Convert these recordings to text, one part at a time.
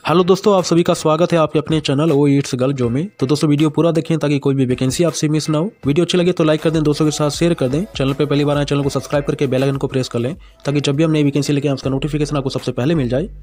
Hello दोस्तों, आप सभी का स्वागत है आपके अपने चैनल ओ इट्स गर्ल जो में। तो दोस्तों वीडियो पूरा देखें ताकि कोई भी वैकेंसी आपसे मिस ना हो। वीडियो अच्छी लगे तो लाइक कर दें, दोस्तों के साथ शेयर कर दें। चैनल पे पहली बार आए चैनल को सब्सक्राइब करके बेल आइकन को प्रेस कर लें ताकि जब भी हम नई वैकेंसी लेके उसका नोटिफिकेशन आपको सबसे पहले मिल जाए।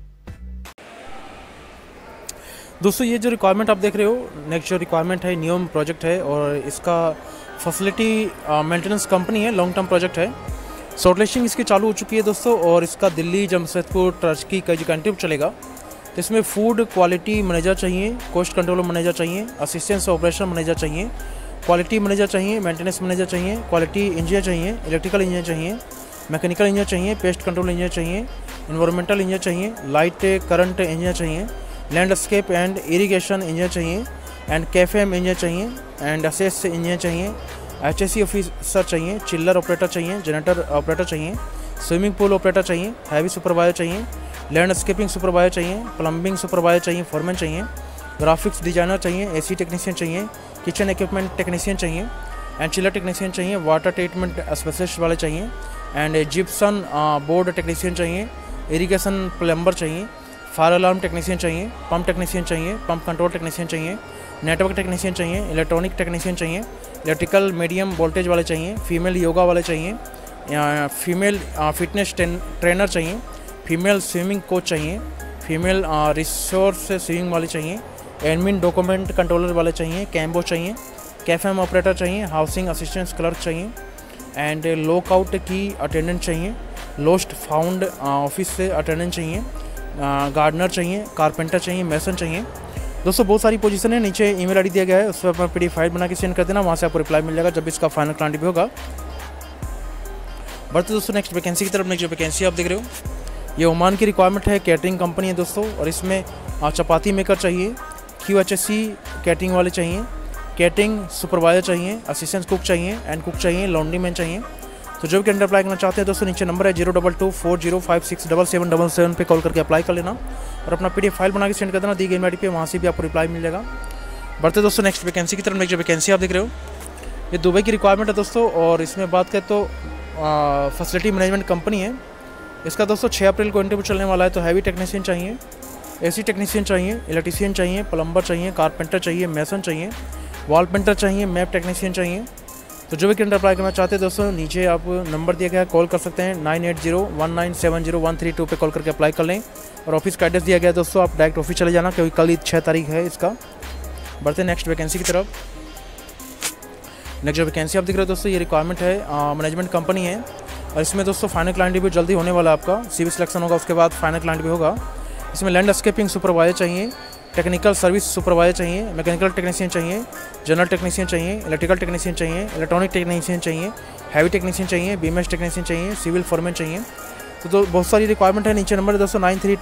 दोस्तों ये जो रिक्वायरमेंट आप देख रहे हो, नेक्स्ट जो रिक्वायरमेंट है नियम प्रोजेक्ट है और इसका फैसिलिटी मेंटेनेंस कंपनी है, लॉन्ग टर्म प्रोजेक्ट है। शॉर्टलिस्टिंग इसकी चालू हो चुकी है दोस्तों और इसका दिल्ली, जमशेदपुर, टर्की का जो कैंटीन चलेगा। तो इसमें फूड क्वालिटी मैनेजर चाहिए, कॉस्ट कंट्रोल मैनेजर चाहिए, असिस्टेंस ऑपरेशन मैनेजर चाहिए, क्वालिटी मैनेजर चाहिए, मेंटेनेंस मैनेजर चाहिए, क्वालिटी इंजीनियर चाहिए, इलेक्ट्रिकल इंजीनियर चाहिए, मैकेनिकल इंजीनियर चाहिए, पेस्ट कंट्रोल इंजीनियर चाहिए, इन्वायरमेंटल इंजीनियर चाहिए, लाइट करंट इंजीनियर चाहिए, लैंडस्केप एंड इरिगेशन इंजीनियर चाहिए, एंड कैफेम इंजीनियर चाहिए, एंड असेस इंजीनियर चाहिए, HSE ऑफिसर चाहिए, चिल्लर ऑपरेटर चाहिए, जनरेटर ऑपरेटर चाहिए, स्विमिंग पूल ऑपरेटर चाहिए, हैवी सुपरवाइजर चाहिए, लैंडस्केपिंग सुपरवाइजर चाहिए, प्लम्बिंग सुपरवाइजर चाहिए, फोरमैन चाहिए, ग्राफिक्स डिजाइनर चाहिए, AC टेक्नीशियन चाहिए, किचन इक्विपमेंट टेक्नीशियन चाहिए, एंड चिल्लर टेक्नीशियन चाहिए, वाटर ट्रीटमेंट स्पेशलिस्ट वाले चाहिए, एंड जिप्सन बोर्ड टेक्नीशियन चाहिए, इरिगेशन प्लम्बर चाहिए, फायर अलार्म टेक्नीशियन चाहिए, पंप टेक्नीशियन चाहिए, पंप कंट्रोल टेक्नीशियन चाहिए, नेटवर्क टेक्नीशियन चाहिए, इलेक्ट्रॉनिक टेक्नीशियन चाहिए, इलेक्ट्रिकल मीडियम वोल्टेज वाले चाहिए, फीमेल योगा वाले चाहिए, फीमेल फिटनेस ट्रेनर चाहिए, फीमेल स्विमिंग कोच चाहिए, फीमेल रिसोर्स स्विमिंग वाले चाहिए, एडमिन डॉक्यूमेंट कंट्रोलर वाले चाहिए, कैम्बो चाहिए, कैफेम ऑपरेटर चाहिए, हाउसिंग असिस्टेंट क्लर्क चाहिए, एंड लॉकआउट की अटेंडेंट चाहिए, लोस्ट फाउंड ऑफिस से अटेंडेंट चाहिए, गार्डनर चाहिए, कारपेंटर चाहिए, मेसन चाहिए। दोस्तों बहुत सारी पोजीशन है। नीचे ईमेल आईडी दिया गया है, उस पर अपना PDF फाइल बना के सेंड कर देना, वहाँ से आपको रिप्लाई मिल जाएगा जब इसका फाइनल क्लाइंट भी होगा। बढ़ते दोस्तों नेक्स्ट वैकेंसी की तरफ। नेक्स्ट जो वैकेंसी आप देख रहे हो, ये ओमान की रिक्वायरमेंट है, कैटरिंग कंपनी है दोस्तों, और इसमें चपाती मेकर चाहिए, QHSE कैटरिंग वाले चाहिए, कैटरिंग सुपरवाइजर चाहिए, असिस्टेंट कुक चाहिए, एंड कुक चाहिए, लॉन्ड्री मैन चाहिए। तो जो भी कैंडिडेट अप्लाई करना चाहते हैं दोस्तों, नीचे नंबर है 02240567777 पे कॉल करके अप्लाई कर लेना और अपना PDF फाइल बना के सेंड कर देना दी गई मेल पे, वहाँ से भी आपको रिप्लाई मिल जाएगा। बढ़ते दोस्तों नेक्स्ट वैकेंसी की तरफ। नेक्स्ट जो वैकेंसी आप देख रहे हो, ये दुबई की रिक्वायरमेंट है दोस्तों, और इसमें बात करें तो फैसिलिटी मैनेजमेंट कंपनी है। इसका दोस्तों 6 अप्रैल को इंटरव्यू चलने वाला है। तो हैवी टेक्नीशियन चाहिए, AC टेक्नीशियन चाहिए, इलेक्ट्रीशियन चाहिए, प्लम्बर चाहिए, कारपेंटर चाहिए, मेसन चाहिए, वॉल पेंटर चाहिए, मैप टेक्नीशियन चाहिए। तो जो भी कैंडिडेट अप्लाई करना चाहते हैं दोस्तों, नीचे आप नंबर दिया गया है, कॉल कर सकते हैं 9801970132 पे कॉल करके अप्लाई कर लें। और ऑफिस का एड्रेस दिया गया है दोस्तों, आप डायरेक्ट ऑफिस चले जाना क्योंकि कल 6 तारीख है इसका। बढ़ते नेक्स्ट वैकेंसी की तरफ। नेक्स्ट जो वैकेंसी आप दिख रहे हो दोस्तों, ये रिक्वायरमेंट है, मैनेजमेंट कंपनी है, और इसमें दोस्तों फाइनल क्लाइंट भी जल्दी होने वाला है आपका। CV सिलेक्शन होगा, उसके बाद फाइनल क्लाइंट भी होगा। इसमें लैंडस्केपिंग सुपरवाइजर चाहिए, टेक्निकल सर्विस सुपरवाइजर चाहिए, मैकेनिकल टेक्नीशियन चाहिए, जनरल टेक्नीशियन चाहिए, इलेक्ट्रिकल टेक्नीशियन चाहिए, इलेक्ट्रॉनिक टेक्नीशियन चाहिए, हैवी टेक्नीशियन चाहिए, BMS टेक्नीशियन चाहिए, सिविल फोरमैन चाहिए। तो बहुत सारी रिक्वायरमेंट है। नीचे नंबर है दोस्तों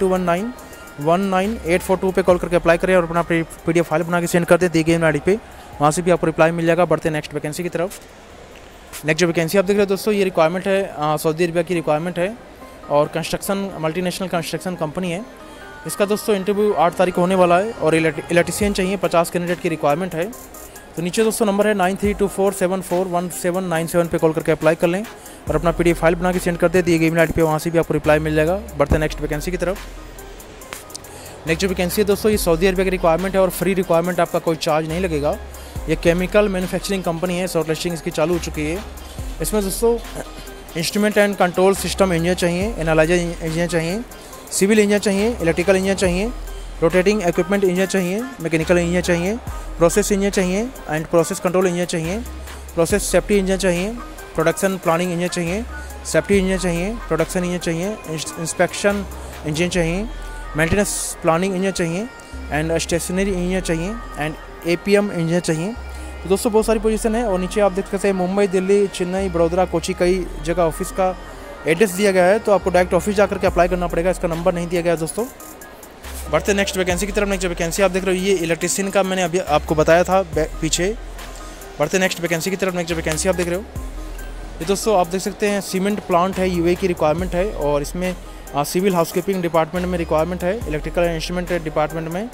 9321919842 पे कॉल करके अप्लाई करें और अपना PDF फाइल बना के सेंड कर दें दी गई मेल पे, वहाँ से भी आपको रिप्लाई मिल जाएगा। बढ़ते नेक्स्ट वैकेंसी की तरफ। नेक्स्ट जो वैकेंसी आप देख रहे हो दोस्तों, ये रिक्वायरमेंट है, सऊदी अरबिया की रिक्वायरमेंट है और कंस्ट्रक्शन मल्टीनेशनल कंस्ट्रक्शन कंपनी है। इसका दोस्तों इंटरव्यू 8 तारीख को होने वाला है और इलेक्ट्रीशियन चाहिए, 50 कैंडिडेट की रिक्वायरमेंट है। तो नीचे दोस्तों नंबर है 9324741797 पे कॉल करके अप्लाई कर लें और अपना PDF फाइल बना के सेंड कर दे दिए गई मेल पे, वहाँ से भी आपको रिप्लाई मिल जाएगा। बढ़ते नेक्स्ट वैकेंसी की तरफ। नेक्स्ट जो वैकेंसी है दोस्तों, ये सऊदी अरबिया की रिक्वायरमेंट है और फ्री रिक्वायरमेंट, आपका कोई चार्ज नहीं लगेगा। ये केमिकल मैन्युफैक्चरिंग कंपनी है, शॉर्टलिस्टिंग इसकी चालू हो चुकी है। इसमें दोस्तों instrument and control system engineer चाहिए, एनालाइजर इंजीनियर चाहिए, सिविल इंजीनियर चाहिए, इलेक्ट्रिकल इंजीनियर चाहिए, रोटेटिंग इक्विपमेंट इंजीनियर चाहिए, मैकेनिकल इंजीनियर चाहिए, प्रोसेस इंजीनियर चाहिए एंड प्रोसेस कंट्रोल इंजीनियर चाहिए, प्रोसेस सेफ्टी इंजीनियर चाहिए, प्रोडक्शन प्लानिंग इंजीनियर चाहिए, सेफ्टी इंजीनियर चाहिए, प्रोडक्शन इंजीनियर चाहिए, इंस्पेक्शन इंजीनियर चाहिए, मेंटेनेंस प्लानिंग इंजीनियर चाहिए एंड स्टेशनरी इंजीनियर चाहिए एंड APM इंजीनियर चाहिए। तो दोस्तों बहुत सारी पोजीशन है और नीचे आप देख सकते हैं मुंबई, दिल्ली, चेन्नई, बड़ौदा, कोची, कई जगह ऑफिस का एड्रेस दिया गया है। तो आपको डायरेक्ट ऑफिस जाकर के अप्लाई करना पड़ेगा, इसका नंबर नहीं दिया गया है दोस्तों। बढ़ते नेक्स्ट वैकेंसी की तरफ। नेक्स्ट वैकेंसी आप देख रहे हो, ये इलेक्ट्रीशियन का मैंने अभी आपको बताया था पीछे। बढ़ते नेक्स्ट वैकेंसी की तरफ। नेक्स्ट वैकेंसी आप देख रहे हो, ये दोस्तों आप देख सकते हैं सीमेंट प्लांट है, UAE की रिक्वायरमेंट है और इसमें सिविल हाउसकीपिंग डिपार्टमेंट में रिक्वायरमेंट है, इलेक्ट्रिकल इंस्ट्रूमेंट डिपार्टमेंट में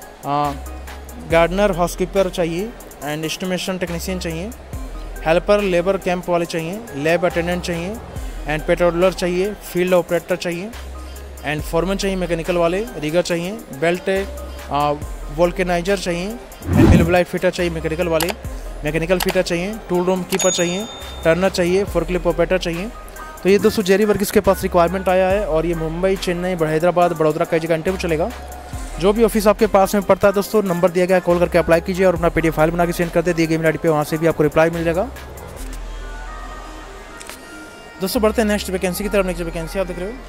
गार्डनर हाउसकीपर चाहिए एंड एस्टिमेशन टेक्नीशियन चाहिए, हेल्पर लेबर कैंप वाले चाहिए, लैब अटेंडेंट चाहिए एंड पेट्रोलर चाहिए, फील्ड ऑपरेटर चाहिए एंड फॉरमैन चाहिए मैकेनिकल वाले, रिगर चाहिए, बेल्ट वोल्केनाइजर चाहिए, मिलब्लाइट फिटर चाहिए मैकेनिकल फिटर चाहिए, टूल रूम कीपर चाहिए, टर्नर चाहिए, फोर्कलिफ्ट ऑपरेटर चाहिए। तो ये दोस्तों जेरी वर्गीस के पास रिक्वायरमेंट आया है और ये मुंबई, चेन्नई, हैदराबाद, बड़ौदा कई जगह इंटरव्यू चलेगा। जो भी ऑफिस आपके पास में पड़ता है दोस्तों, नंबर दिया गया है, कॉल करके अप्लाई कीजिए और अपना PDF फाइल बना के सेंड कर दे दिए गए ईमेल आईडी पे, वहाँ से भी आपको रिप्लाई मिल जाएगा। दोस्तों बढ़ते हैं नेक्स्ट वैकेंसी की तरफ। नेक्स्ट वैकेंसी आप देख रहे हो,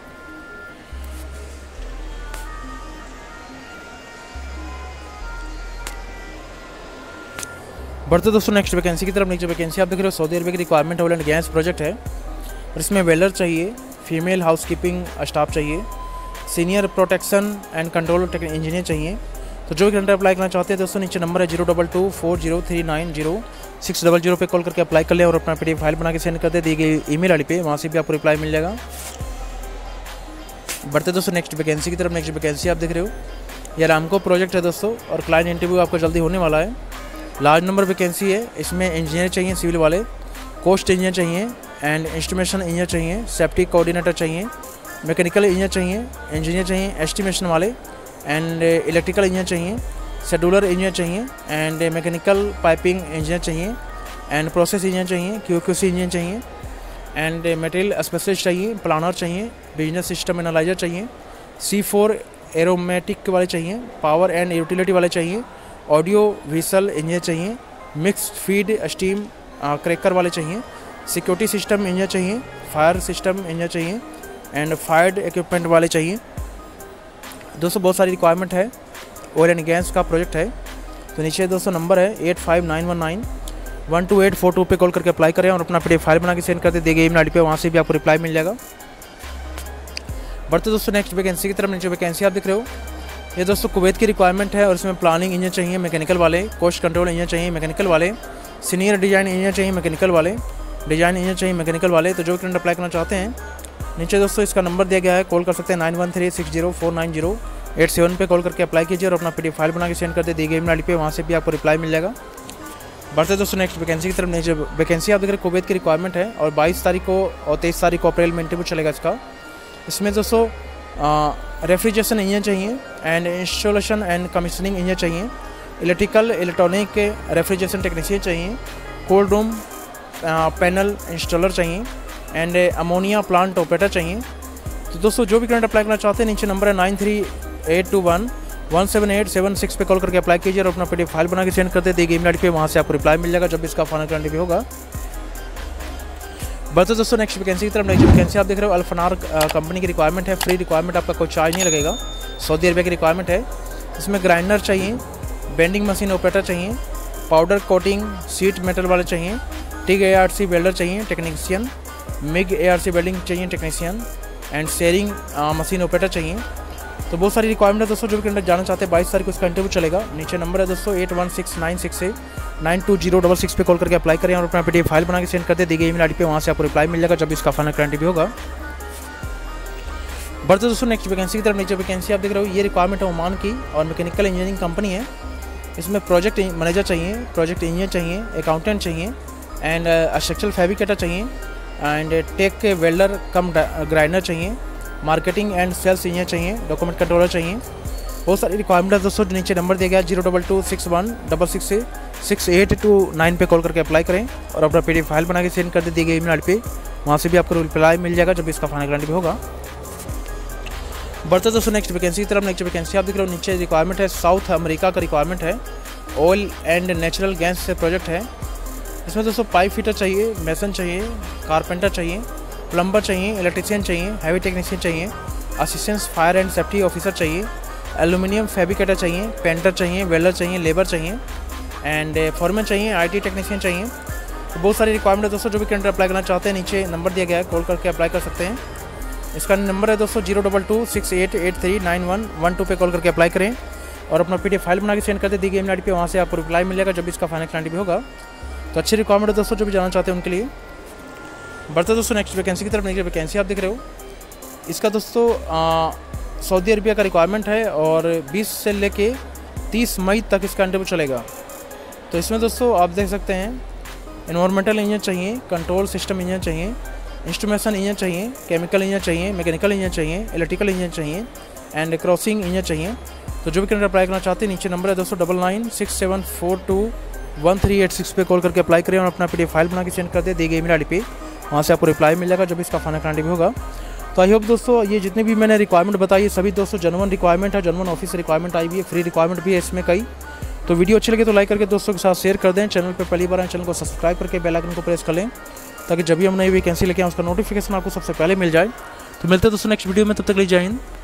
बढ़ते दोस्तों नेक्स्ट वैकेंसी की तरफ। नेक्स्ट वैकेंसी आप देख रहे हो, सऊदी अरबिया की requirement oil and gas project है और इसमें वेल्डर चाहिए, फीमेल हाउसकीपिंग स्टाफ चाहिए, senior protection and control engineer चाहिए। तो जो भी कैंडिडेट अप्लाई करना चाहते हैं दोस्तों, नीचे नंबर है 02240390600 पे कॉल करके अप्लाई कर लें और अपना PDF फाइल बना के सेंड कर दे दी गई ईमेल आईडी पे, वहाँ से भी आपको रिप्लाई मिल जाएगा। बढ़ते दोस्तों नेक्स्ट वैकेंसी की तरफ। नेक्स्ट वैकेंसी आप देख रहे हो, यह रामको प्रोजेक्ट है दोस्तों और क्लाइंट इंटरव्यू आपका जल्दी होने वाला है। लार्ज नंबर वैकेंसी है, इसमें इंजीनियर चाहिए सिविल वाले, कोस्ट इंजीनियर चाहिए एंड इंस्ट्रूमेंटेशन इंजीनियर चाहिए, सेफ्टी कोऑर्डिनेटर चाहिए, मैकेनिकल इंजीनियर चाहिए एस्टिमेशन वाले एंड इलेक्ट्रिकल इंजीनियर चाहिए, शेड्यूलर इंजीनियर चाहिए एंड मैकेनिकल पाइपिंग इंजीनियर चाहिए एंड प्रोसेस इंजीनियर चाहिए, QQC इंजीनियर चाहिए एंड मटेरियल स्पेशलिस्ट चाहिए, प्लानर चाहिए, बिजनेस सिस्टम एनालाइजर चाहिए, C4 एरोमेटिक वाले चाहिए, पावर एंड यूटिलिटी वाले चाहिए, ऑडियो विजुअल इंजीनियर चाहिए, मिक्स्ड फीड स्टीम क्रैकर वाले चाहिए, सिक्योरिटी सिस्टम इंजीनियर चाहिए, फायर सिस्टम इंजीनियर चाहिए एंड फायर इक्विपमेंट वाले चाहिए। दोस्तों बहुत सारी रिक्वायरमेंट है, ऑयल एंड गैस का प्रोजेक्ट है। तो नीचे दोस्तों नंबर है 8591912842 पे कॉल करके अप्लाई करें और अपना PDF फाइल बना के सेंड कर दे दिए गए ईमेल आईडी पे, वहाँ से भी आपको रिप्लाई मिल जाएगा। बढ़ते दोस्तों नेक्स्ट वैकेंसी की तरफ। नीचे वैकेंसी आप देख रहे हो, ये दोस्तों कुवैत की रिक्वायरमेंट है और इसमें प्लानिंग इंजीनियर चाहिए मैकेनिकल वाले, कोस्ट कंट्रोल इंजीनियर चाहिए मैकेनिकल वाले, सीनियर डिज़ाइन इंजीनियर चाहिए मैकेनिकल वाले, डिज़ाइन इंजीनियर चाहिए मैकेनिकल वाले। तो जो कैंडिडेट अप्लाई करना चाहते हैं, नीचे दोस्तों इसका नंबर दिया गया है, कॉल कर सकते हैं 9136049087 पे कॉल करके अप्लाई कीजिए और अपना PDF फाइल बना के सेंड कर दे दी गई ईमेल आईडी पे, वहाँ से भी आपको रिप्लाई मिल जाएगा। बढ़ते दोस्तों नेक्स्ट वैकेंसी की तरफ। नीचे वैकेंसी आप देख रहे हैं, कुवैत की रिक्वायरमेंट है और 22 तारीख को और 23 तारीख को अप्रैल में इंटरव्यू चलेगा इसका। इसमें दोस्तों रेफ्रिजरेशन इंजीनियर चाहिए and installation and commissioning engineer चाहिए, इलेक्ट्रिकल इलेक्ट्रॉनिक रेफ्रिजरेशन टेक्नीशियन चाहिए, कोल्ड रूम पैनल इंस्टॉलर चाहिए एंड अमोनिया प्लांट ऑपरेटर चाहिए। तो दोस्तों जो भी कैंडिडेट अप्लाई करना चाहते हैं, नीचे नंबर है 9382117876 पे कॉल करके अप्लाई कीजिए और अपना PDF फाइल बना के सेंड कर दे दी गई ईमेल आईडी पे, वहाँ से आपको रिप्लाई मिल जाएगा जब इसका फाइनल इंटरव्यू होगा। बढ़ते दोस्तों नेक्स्ट वैकेंसी की तरफ। नेक्स्ट वैकेंसी आप देख रहे हो, अल्फनार कंपनी की रिक्वायरमेंट है, फ्री रिक्वायरमेंट, आपका कोई चार्ज नहीं लगेगा, सऊदी अरबिया की रिक्वायरमेंट है। इसमें ग्राइंडर चाहिए, बेंडिंग मशीन ऑपरेटर चाहिए, पाउडर कोटिंग सीट मेटल वाले चाहिए, TIG ARC वेल्डर चाहिए टेक्नीशियन, MIG ARC वेल्डिंग चाहिए technician and shearing machine operator चाहिए। तो बहुत सारी रिक्वायरमेंट है दोस्तों, जो भी कैंडिडेट जाना चाहते हैं 22 तारीख को इसका इंटरव्यू चलेगा। नीचे नंबर है दोस्तों 816968920066 पे कॉल करके अप्लाई करें और अपना PDF फाइल बना के सेंड कर दे दी गई ईमेल आईडी पे, वहाँ से आपको रिप्लाई मिल जाएगा जब इसका फाइनल इंटरव्यू होगा। बढ़ते दोस्तों नेक्स्ट वैकेंसी की तरफ। नीचे वैकेंसी आप देख रहे हो, ये रिक्वायरमेंट है ओमान की और मैकेनिकल इंजीनियरिंग कंपनी है। इसमें प्रोजेक्ट मैनेजर चाहिए, प्रोजेक्ट इंजीनियर चाहिए, अकाउंटेंट चाहिए एंड स्ट्रक्चरल फैब्रिकेटर चाहिए and tech welder cum grinder चाहिए, मार्केटिंग एंड सेल्स इंजीनियर चाहिए, डॉक्यूमेंट कंट्रोलर चाहिए। बहुत सारी रिक्वायरमेंट है दोस्तों। नीचे नंबर दिया गया 02261666829 पे कॉल करके अप्लाई करें और अपना PDF फाइल बना के सेंड कर दे दी गई ईमेल आईडी पे, वहाँ से भी आपको रिप्लाई मिल जाएगा जब इसका फाइनल इंटरव्यू होगा। बढ़ते दोस्तों नेक्स्ट वैकेंसी की तरफ। नेक्स्ट वैकेंसी आप देख रहे हो, नीचे रिक्वायरमेंट है, साउथ अमेरिका का रिक्वायरमेंट है, ऑयल एंड नेचुरल गैस से प्रोजेक्ट है। इसमें दोस्तों पाइप फिटर चाहिए, मेसन चाहिए, कारपेंटर चाहिए, प्लम्बर चाहिए, इलेक्ट्रीशियन चाहिए, हैवी टेक्नीशियन चाहिए, assistant fire and safety officer चाहिए, एल्यूमिनियम फैब्रिकेटर चाहिए, पेंटर चाहिए, वेल्डर चाहिए, लेबर चाहिए एंड फॉरमैन चाहिए, IT टेक्नीशियन चाहिए। तो बहुत सारी रिक्वायरमेंट है दोस्तों, जो भी कैंडिडेट अप्लाई करना चाहते हैं, नीचे नंबर दिया गया है, कॉल करके अप्लाई कर सकते हैं। इसका नंबर है दोस्तों 02268839112 पे कॉल करके अप्लाई करें और अपना PDF फाइल बना के सेंड कर दे दी गई ईमेल आईडी पे, वहाँ से आपको रिप्लाई मिल जाएगा जब इसका फाइनल इंटरव्यू होगा। तो अच्छी रिक्वायरमेंट है दोस्तों, जो भी जाना चाहते हैं उनके लिए। बढ़ते दोस्तों नेक्स्ट वैकेंसी की तरफ। नेक्स्ट वैकेंसी आप देख रहे हो, इसका दोस्तों सऊदी अरबिया का रिक्वायरमेंट है और 20 से लेके 30 मई तक इसका इंटरव्यू चलेगा। तो इसमें दोस्तों आप देख सकते हैं, इन्वायरमेंटल इंजीनियर चाहिए, कंट्रोल सिस्टम इंजीनियर चाहिए, इंस्ट्रूमेंटेशन इंजन चाहिए, केमिकल इंजन चाहिए, मैकेनिकल इंजन चाहिए, इलेक्ट्रिकल इंजन चाहिए एंड क्रॉसिंग इंजन चाहिए। तो जो भी कैंडिडेट अप्लाई करना चाहते हैं नीचे नंबर है दोस्तों 9967421386 पे कॉल करके अप्लाई करें और अपना PDF फाइल बना के सेंड कर दे दी गई ईमेल आईडी पे। वहाँ से आपको रिप्लाई मिल जाएगा जब इसका फाइनल क्लाइंट भी होगा। तो आई होप दोस्तों ये जितने भी मैंने रिक्वायरमेंट बताई सभी दोस्तों जेन्युइन रिक्वायरमेंट है, जेन्युइन ऑफिस रिक्वायरमेंट आई हुई है, फ्री रिक्वायरमेंट भी है इसमें कई। तो वीडियो अच्छी लगे तो लाइक करके दोस्तों के साथ शेयर कर दें। चैनल पर पहली बार आए चैनल को सब्सक्राइब करके बेल आइकन को प्रेस कर लें ताकि जब भी हम नई वैकेंसी लेके आए उसका नोटिफिकेशन आपको सबसे पहले मिल जाए। तो मिलते हैं दोस्तों नेक्स्ट वीडियो में, तब तक ले जय हिंद।